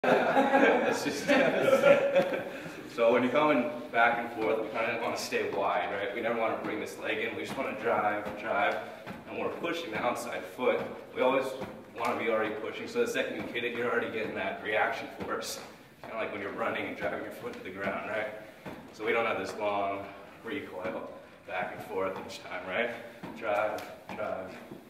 That's just so when you're coming back and forth, we kind of want to stay wide, right? We never want to bring this leg in. We just want to drive, and when we're pushing the outside foot, we always want to be already pushing. So the second you hit it, you're already getting that reaction force, kind of like when you're running and driving your foot to the ground, right? So we don't have this long recoil back and forth each time, right? Drive, drive.